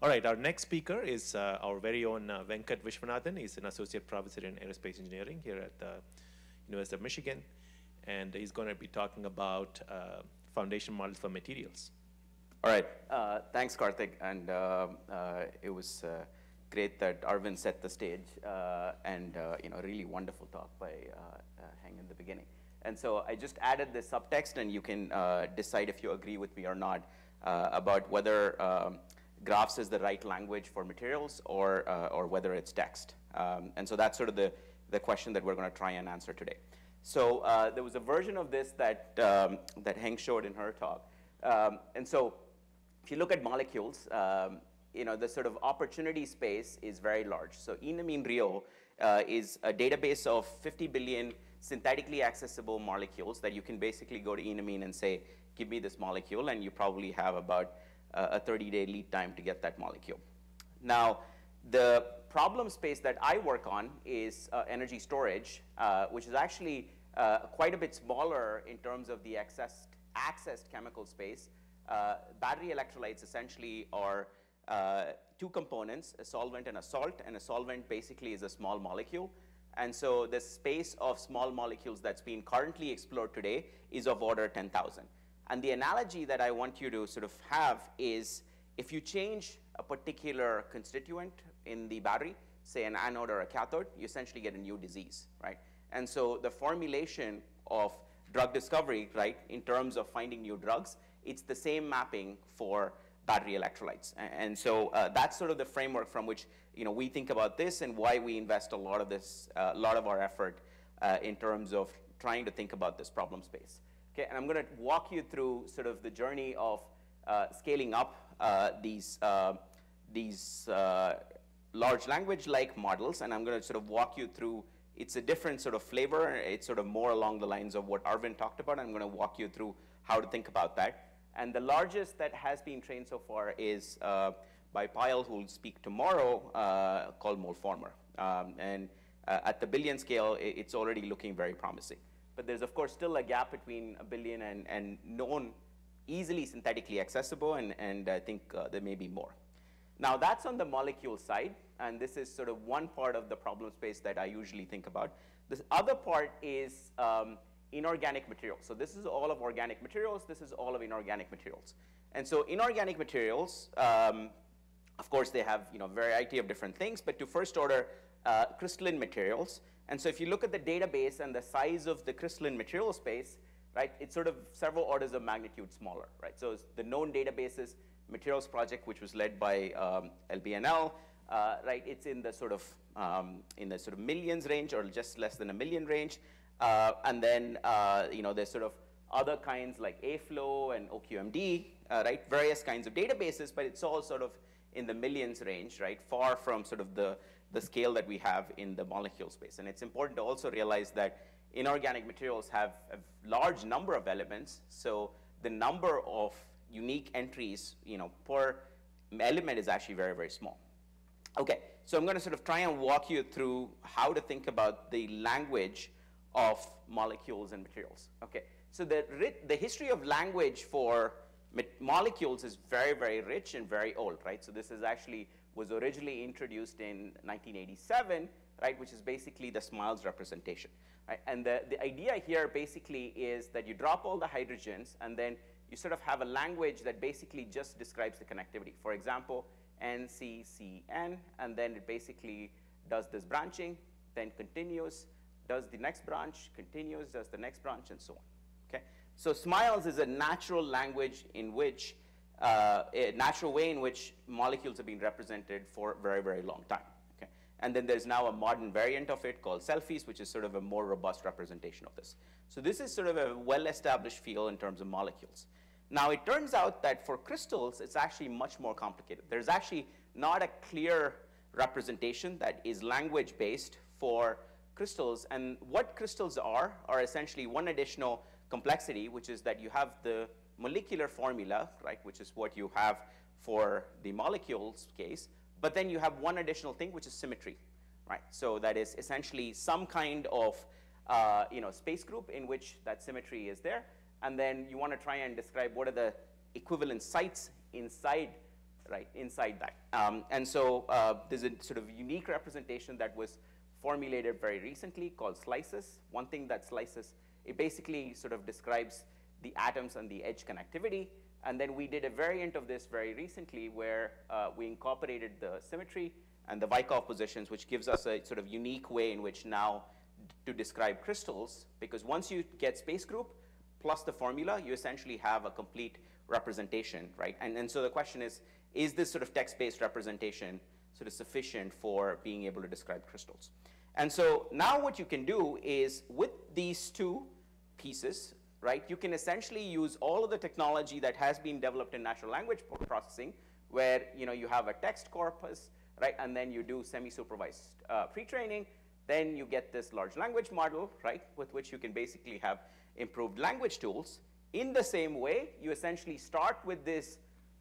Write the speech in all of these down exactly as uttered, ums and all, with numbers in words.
All right, our next speaker is uh, our very own uh, Venkat Viswanathan. He's an associate professor in aerospace engineering here at the University of Michigan. And he's going to be talking about uh, foundation models for materials. All right, uh, thanks, Karthik. And uh, uh, it was uh, great that Arvind set the stage. Uh, and uh, you know, really wonderful talk by uh, uh, Heng in the beginning. And so I just added this subtext, and you can uh, decide if you agree with me or not uh, about whether um, graphs is the right language for materials or, uh, or whether it's text. Um, and so that's sort of the, the question that we're going to try and answer today. So uh, there was a version of this that, um, that Heng showed in her talk. Um, and so if you look at molecules, um, you know, the sort of opportunity space is very large. So Enamine Rio uh, is a database of fifty billion synthetically accessible molecules that you can basically go to Enamine and say, give me this molecule, and you probably have about uh, a thirty day lead time to get that molecule. Now, the problem space that I work on is uh, energy storage, uh, which is actually uh, quite a bit smaller in terms of the accessed, accessed chemical space. Uh, battery electrolytes essentially are uh, two components, a solvent and a salt, and a solvent basically is a small molecule. And so the space of small molecules that's being currently explored today is of order ten thousand. And the analogy that I want you to sort of have is if you change a particular constituent in the battery, say an anode or a cathode, you essentially get a new disease, right? And so the formulation of drug discovery, right, in terms of finding new drugs, it's the same mapping for battery electrolytes. And so uh, that's sort of the framework from which, you know, we think about this and why we invest a lot of this, a uh, lot of our effort uh, in terms of trying to think about this problem space. Okay, and I'm going to walk you through sort of the journey of uh, scaling up uh, these, uh, these uh, large language-like models, and I'm going to sort of walk you through, it's a different sort of flavor, it's sort of more along the lines of what Arvind talked about. I'm going to walk you through how to think about that. And the largest that has been trained so far is uh, by Payal, who will speak tomorrow, uh, called Molformer. Um, and uh, at the billion scale, it's already looking very promising. But there's, of course, still a gap between a billion and, and known, easily synthetically accessible, and, and I think uh, there may be more. Now, that's on the molecule side, and this is sort of one part of the problem space that I usually think about. This other part is um, inorganic materials. So this is all of organic materials. This is all of inorganic materials. And so inorganic materials, um, of course, they have, you know, a variety of different things. But to first order uh, crystalline materials. And so if you look at the database and the size of the crystalline material space, right, it's sort of several orders of magnitude smaller, right? So the known databases, Materials Project, which was led by um, L B N L, uh, right, it's in the sort of um, in the sort of millions range or just less than a million range. Uh, and then, uh, you know, there's sort of other kinds like A F L O and O Q M D, uh, right? Various kinds of databases, but it's all sort of in the millions range, right? Far from sort of the, the scale that we have in the molecule space. And it's important to also realize that inorganic materials have a large number of elements. So the number of unique entries, you know, per element is actually very, very small. Okay, so I'm going to sort of try and walk you through how to think about the language of molecules and materials. Okay, so the, the history of language for molecules is very, very rich and very old, right? So this is actually was originally introduced in nineteen eighty-seven, right, which is basically the SMILES representation. Right? And the, the idea here basically is that you drop all the hydrogens and then you sort of have a language that basically just describes the connectivity. For example, N C C N, and then it basically does this branching, then continues, does the next branch, continues, does the next branch, and so on. Okay? So SMILES is a natural language in which, uh, a natural way in which molecules have been represented for a very, very long time. Okay? And then there's now a modern variant of it called selfies, which is sort of a more robust representation of this. So this is sort of a well-established field in terms of molecules. Now, it turns out that for crystals, it's actually much more complicated. There's actually not a clear representation that is language-based for crystals. And what crystals are, are essentially one additional complexity, which is that you have the molecular formula, right, which is what you have for the molecules case. But then you have one additional thing, which is symmetry, right? So that is essentially some kind of uh, you know, space group in which that symmetry is there. And then you want to try and describe what are the equivalent sites inside right, inside that. Um, and so uh, there's a sort of unique representation that was formulated very recently called slices. One thing that slices, it basically sort of describes the atoms and the edge connectivity. And then we did a variant of this very recently where uh, we incorporated the symmetry and the Wyckoff positions, which gives us a sort of unique way in which now to describe crystals, because once you get space group plus the formula, you essentially have a complete representation, right? And, and so the question is, is this sort of text-based representation sort of sufficient for being able to describe crystals? And so now what you can do is with these two pieces, right, you can essentially use all of the technology that has been developed in natural language processing, where you know you have a text corpus, right, and then you do semi-supervised uh, pre-training. Then you get this large language model, right, with which you can basically have improved language tools. In the same way, you essentially start with this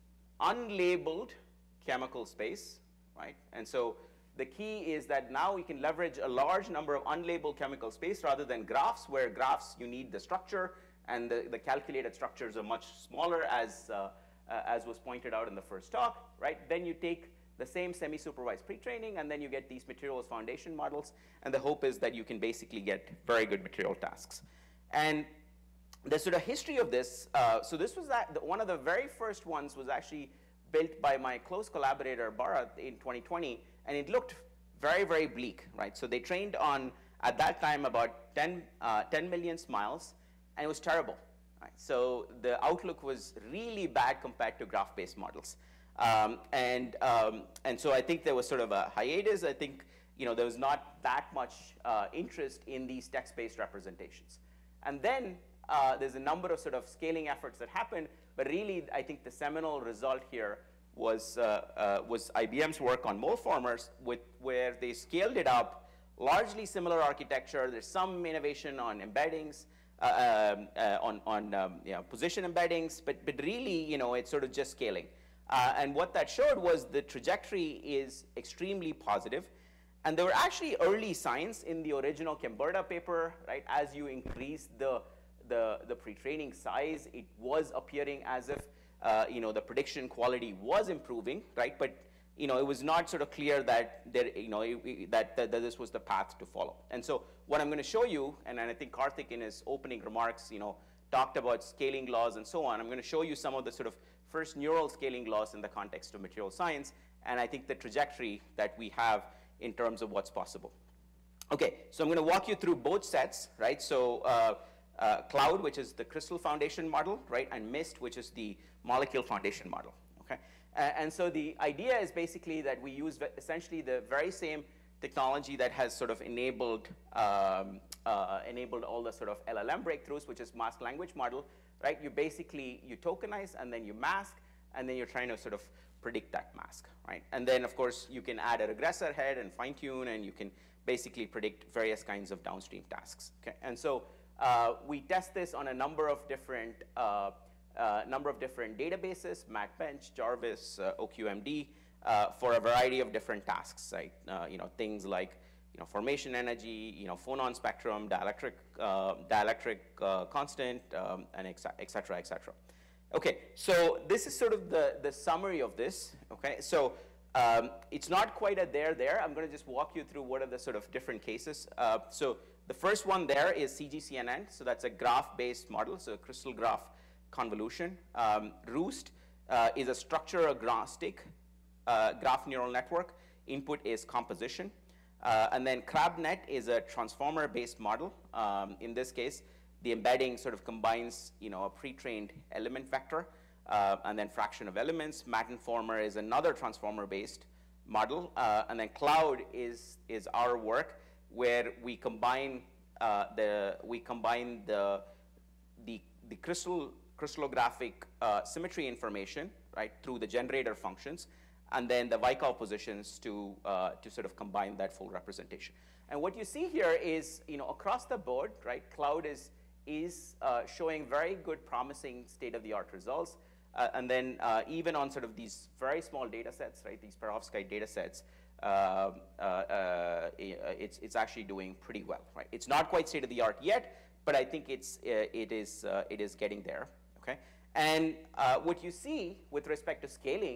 unlabeled chemical space, right? And so the key is that now we can leverage a large number of unlabeled chemical space rather than graphs, where graphs you need the structure, and the, the calculated structures are much smaller, as, uh, uh, as was pointed out in the first talk, right? Then you take the same semi-supervised pre-training, and then you get these materials foundation models, and the hope is that you can basically get very good material tasks. And the sort of history of this, uh, so this was that, the, one of the very first ones was actually built by my close collaborator, Bharat, in twenty twenty, and it looked very, very bleak, right? So they trained on, at that time, about ten, uh, ten million smiles, and it was terrible, right? So the outlook was really bad compared to graph-based models. Um, and, um, and so I think there was sort of a hiatus. I think you know, there was not that much uh, interest in these text-based representations. And then uh, there's a number of sort of scaling efforts that happened, but really I think the seminal result here was, uh, uh, was I B M's work on mole formers, with, where they scaled it up, largely similar architecture. There's some innovation on embeddings, uh, um, uh, on, on um, you know, position embeddings, but, but really, you know, it's sort of just scaling. Uh, and what that showed was the trajectory is extremely positive. And there were actually early signs in the original Camberta paper, right? As you increase the, the, the pre-training size, it was appearing as if uh, you know, the prediction quality was improving, right? But you know, it was not sort of clear that, there, you know, it, it, that, that, that this was the path to follow. And so what I'm going to show you, and I think Karthik in his opening remarks, you know, talked about scaling laws and so on. I'm going to show you some of the sort of first neural scaling laws in the context of material science, and I think the trajectory that we have in terms of what's possible. Okay, so I'm going to walk you through both sets, right? So uh, uh, Cloud, which is the crystal foundation model, right, and MIST, which is the molecule foundation model. Okay, uh, and so the idea is basically that we use essentially the very same technology that has sort of enabled um, uh, enabled all the sort of L L M breakthroughs, which is masked language model, right? You basically you tokenize and then you mask, and then you're trying to sort of predict that mask, right? And then, of course, you can add a regressor head and fine-tune, and you can basically predict various kinds of downstream tasks. Okay? And so uh, we test this on a number of different uh, uh, number of different databases: MatBench, Jarvis, uh, O Q M D, uh, for a variety of different tasks, right? Uh, you know, things like you know formation energy, you know, phonon spectrum, dielectric uh, dielectric uh, constant, um, and et cetera, et cetera. Okay, so this is sort of the, the summary of this, okay? So um, it's not quite a there, there. I'm going to just walk you through what are the sort of different cases. Uh, so the first one there is C G C N N. So that's a graph-based model, so crystal graph convolution. Um, Roost uh, is a structure-agnostic uh, graph neural network. Input is composition. Uh, and then CrabNet is a transformer-based model. Um, in this case, the embedding sort of combines, you know, a pre-trained element vector uh, and then fraction of elements. Matinformer is another transformer-based model, uh, and then Cloud is is our work where we combine uh, the we combine the the the crystal crystallographic uh, symmetry information, right, through the generator functions, and then the Wyckoff positions to uh, to sort of combine that full representation. And what you see here is, you know, across the board, right, Cloud is is uh, showing very good, promising state-of-the-art results. Uh, and then uh, even on sort of these very small data sets, right, these perovskite data sets, uh, uh, uh, it's, it's actually doing pretty well, right? It's not quite state-of-the-art yet, but I think it's, uh, it, is, uh, it is getting there, okay? And uh, what you see with respect to scaling,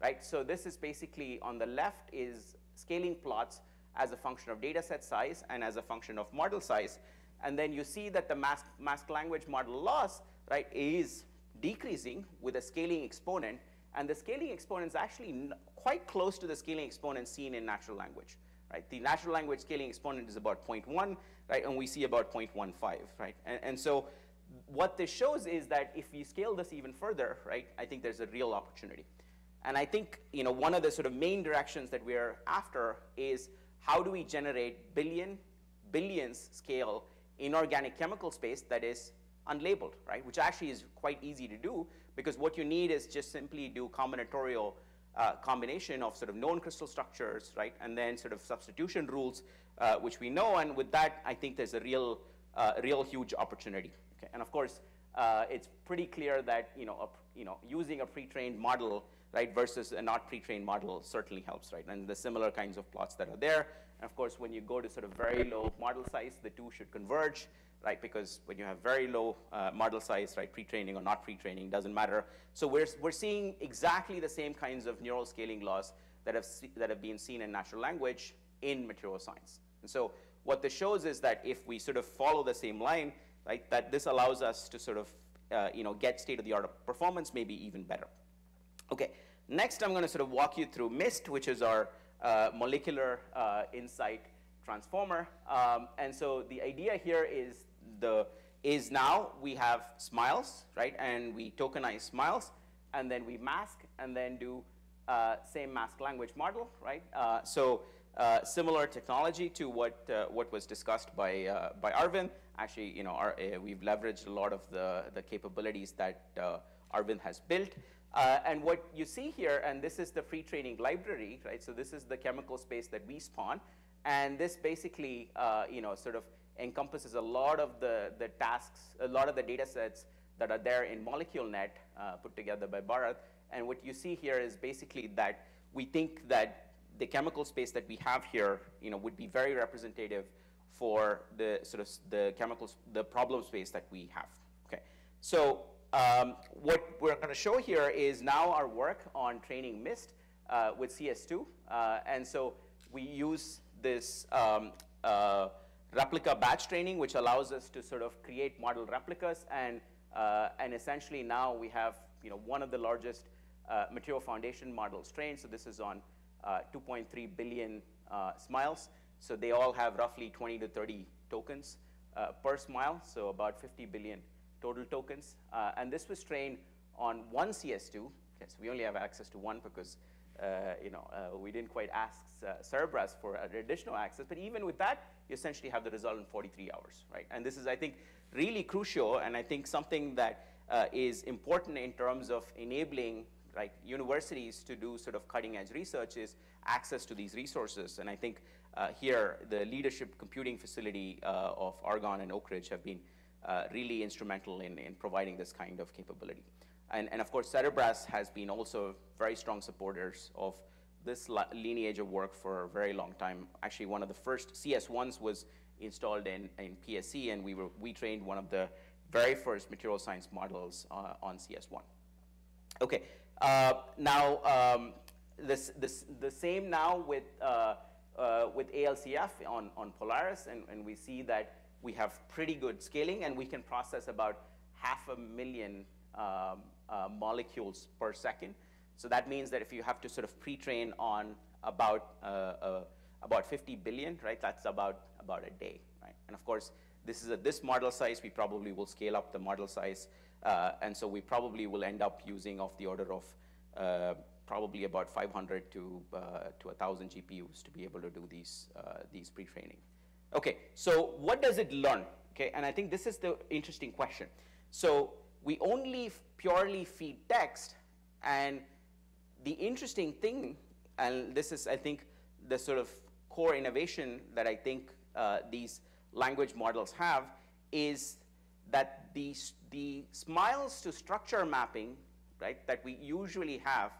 right? So this is basically on the left is scaling plots as a function of data set size and as a function of model size. And then you see that the mask, mask language model loss, right, is decreasing with a scaling exponent. And the scaling exponent is actually quite close to the scaling exponent seen in natural language, right? The natural language scaling exponent is about zero point one, right? And we see about zero point one five, right? And, and so what this shows is that if we scale this even further, right, I think there's a real opportunity. And I think, you know, one of the sort of main directions that we're after is how do we generate billion, billions scale inorganic chemical space that is unlabeled, right? Which actually is quite easy to do, because what you need is just simply do combinatorial uh, combination of sort of known crystal structures, right? And then sort of substitution rules, uh, which we know. And with that, I think there's a real, uh, real huge opportunity. Okay? And of course, uh, it's pretty clear that, you know, a, you know, using a pre-trained model, right, versus a not pre-trained model certainly helps, right? And the similar kinds of plots that are there. And of course, when you go to sort of very low model size, the two should converge, right? Because when you have very low uh, model size, right, pre-training or not pre-training doesn't matter. So we're, we're seeing exactly the same kinds of neural scaling laws that have, that have been seen in natural language in material science. And so what this shows is that if we sort of follow the same line, right, that this allows us to sort of uh, you know, get state-of-the-art performance, maybe even better. Okay, next I'm going to sort of walk you through MIST, which is our uh, molecular uh, insight transformer. Um, and so the idea here is the is now we have smiles, right? And we tokenize smiles, and then we mask, and then do uh, same mask language model, right? Uh, so uh, similar technology to what uh, what was discussed by uh, by Arvind. Actually, you know, our, uh, we've leveraged a lot of the the capabilities that uh, Arvind has built. Uh, and what you see here, and this is the pre-training library, right? So this is the chemical space that we spawn. And this basically, uh, you know, sort of encompasses a lot of the, the tasks, a lot of the data sets that are there in MoleculeNet uh, put together by Bharat. And what you see here is basically that we think that the chemical space that we have here, you know, would be very representative for the sort of the chemicals, the problem space that we have, okay? So um, what we're gonna show here is now our work on training MIST uh, with C S two. Uh, and so we use this um, uh, replica batch training, which allows us to sort of create model replicas, and uh, and essentially now we have, you know, one of the largest uh, material foundation models trained. So this is on uh, two point three billion uh, smiles. So they all have roughly twenty to thirty tokens uh, per smile, so about fifty billion total tokens. Uh, and this was trained on one C S two. Okay, so we only have access to one because Uh, you know, uh, we didn't quite ask uh, Cerebras for additional access, but even with that, you essentially have the result in forty-three hours, right? And this is, I think, really crucial, and I think something that uh, is important in terms of enabling, right, universities to do sort of cutting-edge research is access to these resources. And I think uh, here, the leadership computing facility uh, of Argonne and Oak Ridge have been uh, really instrumental in, in providing this kind of capability. And, and of course, Cerebras has been also very strong supporters of this lineage of work for a very long time. Actually, one of the first C S ones was installed in, in P S C, and we, were, we trained one of the very first material science models uh, on C S one. Okay, uh, now um, this, this, the same now with, uh, uh, with A L C F on, on Polaris, and, and we see that we have pretty good scaling, and we can process about half a million um, Uh, molecules per second. So that means that if you have to sort of pre-train on about uh, uh, about fifty billion, right? That's about about a day, right? And of course, this is at this model size. We probably will scale up the model size, uh, and so we probably will end up using of the order of uh, probably about five hundred to uh, to a thousand G P Us to be able to do these uh, these pre-training. Okay, so what does it learn? Okay, and I think this is the interesting question. So we only purely feed text, and the interesting thing, and this is, I think, the sort of core innovation that I think uh, these language models have, is that the, the smiles to structure mapping, right, that we usually have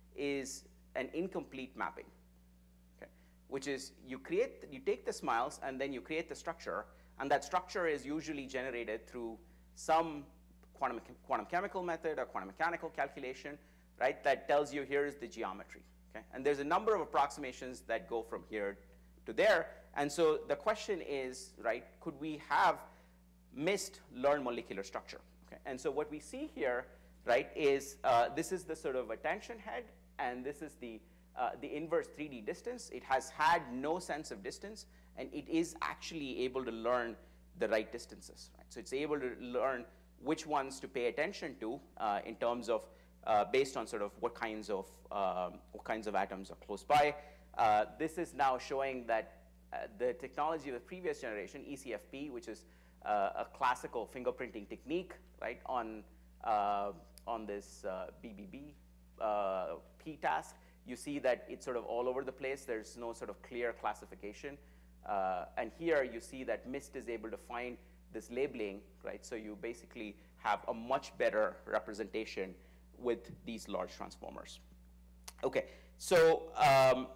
is an incomplete mapping, okay? Which is you create, you take the smiles, and then you create the structure, and that structure is usually generated through some quantum, quantum chemical method or quantum mechanical calculation, right, that tells you here is the geometry. Okay? And there's a number of approximations that go from here to there. And so the question is, right, could we have MIST learn molecular structure? Okay? And so what we see here, right, is uh, this is the sort of attention head, and this is the, uh, the inverse three D distance. It has had no sense of distance, and it is actually able to learn the right distances. Right? So it's able to learn which ones to pay attention to uh, in terms of, uh, based on sort of what kinds of, um, what kinds of atoms are close by. Uh, this is now showing that uh, the technology of the previous generation, E C F P, which is uh, a classical fingerprinting technique, right, on, uh, on this uh, B B B uh, P task, you see that it's sort of all over the place. There's no sort of clear classification. Uh, and here you see that MIST is able to find this labeling, right? So you basically have a much better representation with these large transformers. Okay, so um,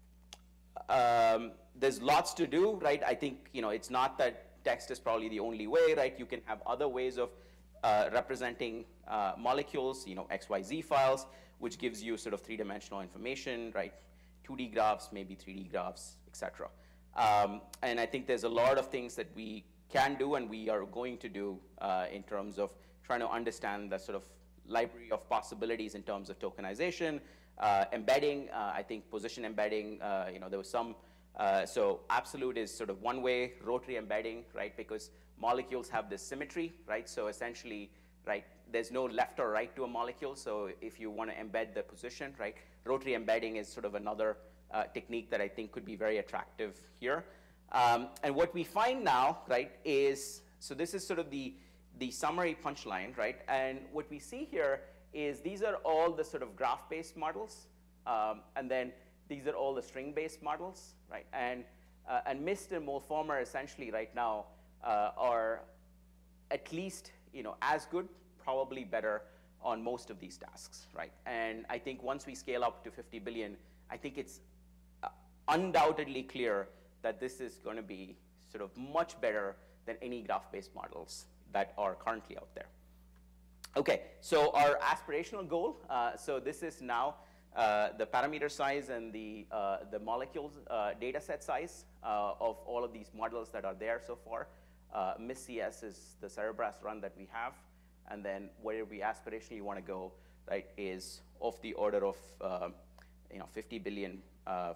um, there's lots to do, right? I think, you know, it's not that text is probably the only way, right? You can have other ways of uh, representing uh, molecules, you know, X Y Z files, which gives you sort of three-dimensional information, right? two D graphs, maybe three D graphs, et cetera. Um, and I think there's a lot of things that we can do and we are going to do uh, in terms of trying to understand the sort of library of possibilities in terms of tokenization, uh, embedding. Uh, I think position embedding, uh, you know, there was some, uh, so absolute is sort of one way, rotary embedding, right? Because molecules have this symmetry, right? So essentially, right, there's no left or right to a molecule. So if you want to embed the position, right, rotary embedding is sort of another uh, technique that I think could be very attractive here. Um, and what we find now, right, is, so this is sort of the, the summary punchline, right? And what we see here is these are all the sort of graph-based models. Um, and then these are all the string-based models, right? And, uh, and MIST and Molformer essentially right now uh, are at least, you know, as good, probably better on most of these tasks, right? And I think once we scale up to fifty billion, I think it's uh, undoubtedly clear that this is going to be sort of much better than any graph-based models that are currently out there. Okay, so our aspirational goal, uh, so this is now uh, the parameter size and the, uh, the molecules uh, data set size uh, of all of these models that are there so far. Uh, MIST C S is the Cerebras run that we have, and then where we aspirationally want to go, right, is of the order of uh, you know, fifty billion, uh,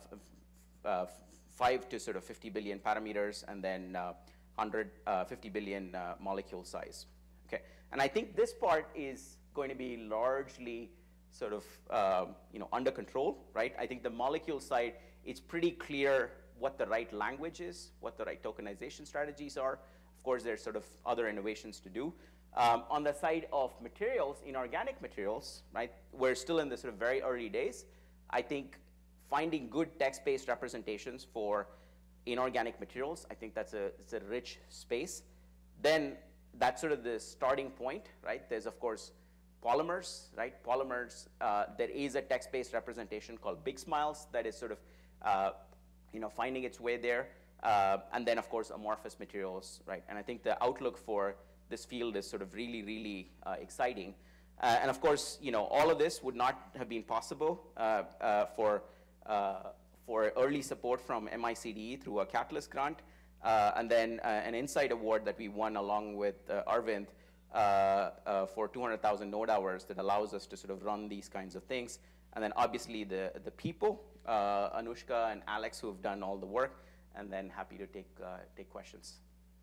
uh, five to sort of fifty billion parameters, and then uh, one hundred fifty billion uh, molecule size. Okay, and I think this part is going to be largely sort of uh, you know, under control, right? I think the molecule side, it's pretty clear what the right language is, what the right tokenization strategies are. Of course, there's sort of other innovations to do. Um, on the side of materials, inorganic materials, right, we're still in the sort of very early days. I think finding good text-based representations for inorganic materials, I think that's a, it's a rich space. Then that's sort of the starting point, right? There's, of course, polymers, right? Polymers, uh, there is a text-based representation called Big Smiles that is sort of uh, you know, finding its way there. Uh, and then, of course, amorphous materials, right? And I think the outlook for this field is sort of really, really uh, exciting. Uh, and of course, you know, all of this would not have been possible uh, uh, for, uh, for early support from M I C D E through a Catalyst grant, uh, and then uh, an Insight Award that we won along with uh, Arvind uh, uh, for two hundred thousand node hours that allows us to sort of run these kinds of things. And then obviously the, the people, uh, Anushka and Alex, who have done all the work, and then happy to take, uh, take questions.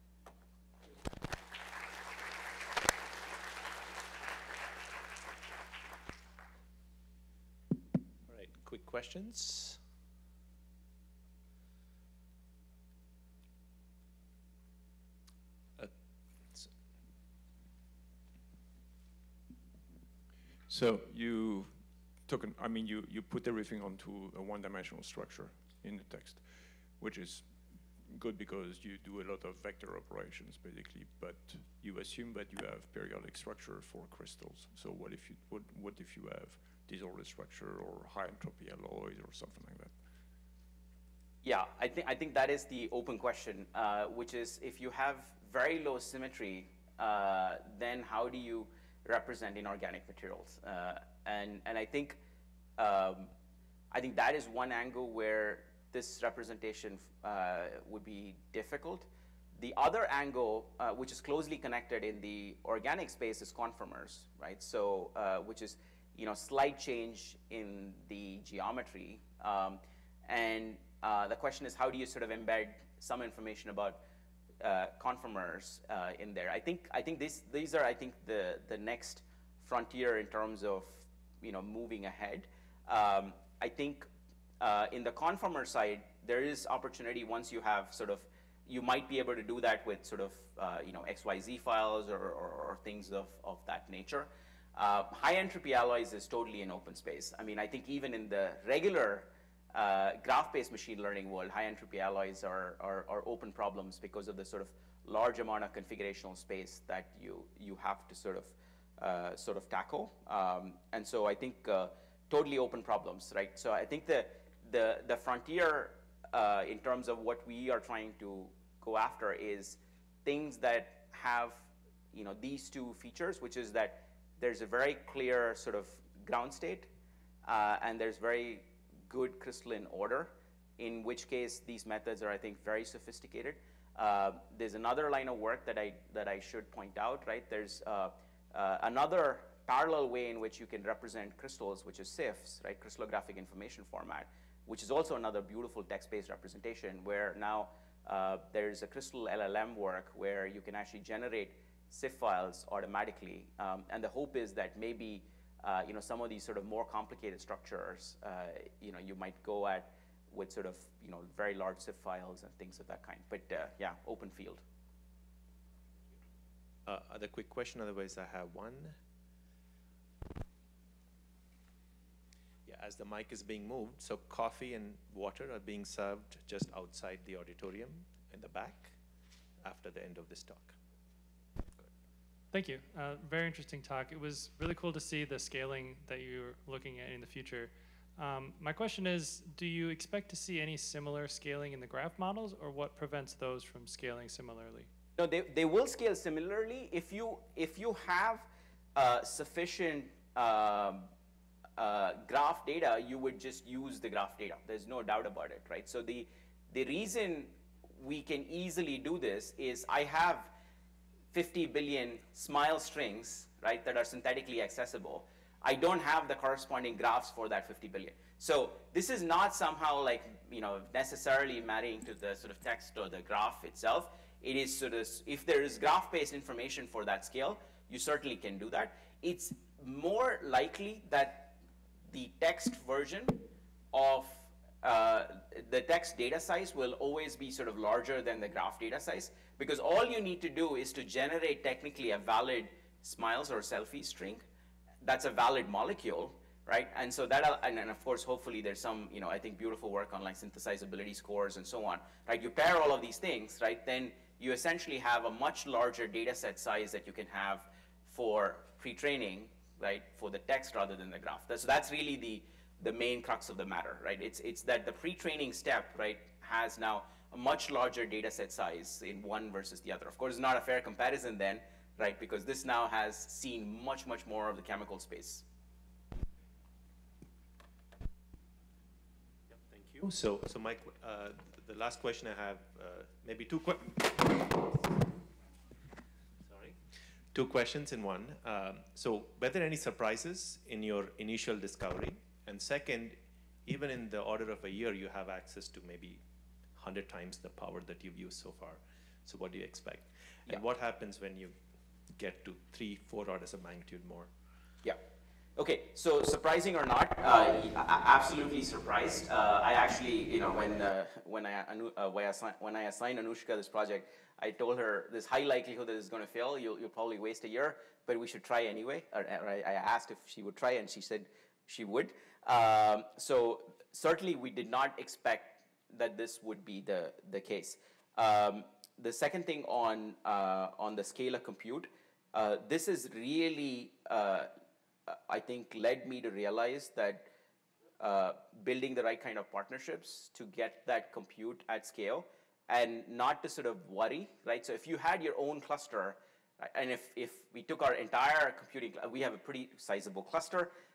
All right, quick questions. Uh, so you took, an, I mean, you, you put everything onto a one-dimensional structure in the text, which is good because you do a lot of vector operations, basically, but you assume that you have periodic structure for crystals. So what if you, what, what if you have disordered structure or high entropy alloys or something like that? Yeah, I think, I think that is the open question, uh, which is if you have very low symmetry, uh, then how do you represent inorganic materials? Uh, and, and I think um, I think that is one angle where this representation uh, would be difficult. The other angle, uh, which is closely connected in the organic space, is conformers, right? So, uh, which is, you know, slight change in the geometry. Um, and uh, the question is, how do you sort of embed some information about uh, conformers uh, in there? I think, I think this, these are, I think, the, the next frontier in terms of, you know, moving ahead. Um, I think uh, in the conformer side, there is opportunity once you have sort of, you might be able to do that with sort of, uh, you know, X Y Z files or, or, or things of, of that nature. Uh, high entropy alloys is totally an open space. I mean, I think even in the regular uh, graph-based machine learning world, high entropy alloys are, are, are open problems because of the sort of large amount of configurational space that you, you have to sort of, uh, sort of tackle. Um, and so I think uh, totally open problems, right? So I think the, the, the frontier Uh, in terms of what we are trying to go after is things that have, you know, these two features, which is that there's a very clear sort of ground state, uh, and there's very good crystalline order, in which case these methods are, I think, very sophisticated. Uh, there's another line of work that I, that I should point out, right? There's uh, uh, another parallel way in which you can represent crystals, which is C I Fs, right? Crystallographic information format, which is also another beautiful text-based representation where now uh, there's a crystal L L M work where you can actually generate C I F files automatically. Um, and the hope is that maybe uh, you know, some of these sort of more complicated structures, uh, you know, you might go at with sort of, you know, very large C I F files and things of that kind. But uh, yeah, open field. Uh, other quick question, otherwise I have one. As the mic is being moved, so coffee and water are being served just outside the auditorium in the back after the end of this talk. Good. Thank you. Uh, very interesting talk. It was really cool to see the scaling that you're looking at in the future. Um, my question is, do you expect to see any similar scaling in the graph models, or what prevents those from scaling similarly? No, they, they will scale similarly if you, if you have uh, sufficient um, Uh, graph data, you would just use the graph data. There's no doubt about it, right? So the, the reason we can easily do this is I have fifty billion smile strings, right, that are synthetically accessible. I don't have the corresponding graphs for that fifty billion. So this is not somehow like, you know, necessarily marrying to the sort of text or the graph itself. It is sort of, if there is graph-based information for that scale, you certainly can do that. It's more likely that the text version of uh, the text data size will always be sort of larger than the graph data size, because all you need to do is to generate technically a valid smiles or selfie string that's a valid molecule, right? And so that, and then of course, hopefully there's some, you know, I think beautiful work on like synthesizability scores and so on, right? You pair all of these things, right? Then you essentially have a much larger data set size that you can have for pre-training, right, for the text rather than the graph. So that's really the, the main crux of the matter, right? It's, it's that the pre-training step, right, has now a much larger data set size in one versus the other. Of course, it's not a fair comparison then, right, because this now has seen much, much more of the chemical space. Yep, thank you. So, so Mike, uh, the last question I have, uh, maybe two questions. Two questions in one. Um, so were there any surprises in your initial discovery? And second, even in the order of a year, you have access to maybe one hundred times the power that you've used so far. So what do you expect? And yeah. what happens when you get to three, four orders of magnitude more? Yeah. Okay, so surprising or not, uh, absolutely surprised. Uh, I actually, you know, when uh, when I uh, when I assign, when I assigned Anushka this project, I told her there's high likelihood that it's going to fail. You'll you'll probably waste a year, but we should try anyway. Or, or I, I asked if she would try, and she said she would. Um, so certainly, we did not expect that this would be the the case. Um, the second thing on uh, on the scale of compute, uh, this is really. Uh, I think led me to realize that uh, building the right kind of partnerships to get that compute at scale and not to sort of worry, right? So if you had your own cluster, and if, if we took our entire computing, we have a pretty sizable cluster,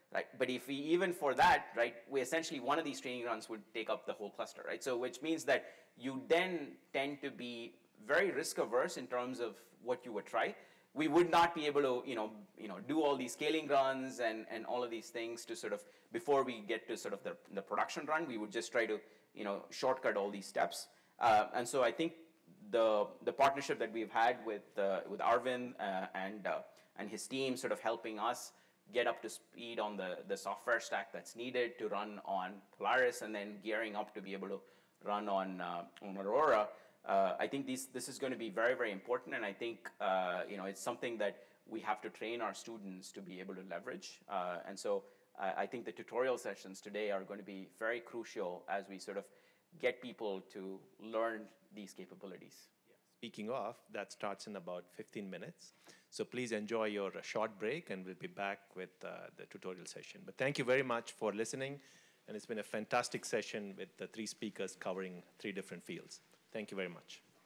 right? But if we, even for that, right, we essentially, one of these training runs would take up the whole cluster, right? So which means that you then tend to be very risk averse in terms of what you would try. We would not be able to, you know, you know, do all these scaling runs and, and all of these things to sort of, before we get to sort of the, the production run, we would just try to, you know, shortcut all these steps. Uh, and so I think the, the partnership that we've had with, uh, with Arvind uh, and, uh, and his team sort of helping us get up to speed on the, the software stack that's needed to run on Polaris, and then gearing up to be able to run on, uh, on Aurora. Uh, I think these, this is going to be very, very important, and I think uh, you know, it's something that we have to train our students to be able to leverage. Uh, and so uh, I think the tutorial sessions today are going to be very crucial as we sort of get people to learn these capabilities. Speaking of, that starts in about fifteen minutes. So please enjoy your uh, short break, and we'll be back with uh, the tutorial session. But thank you very much for listening, and it's been a fantastic session with the three speakers covering three different fields. Thank you very much.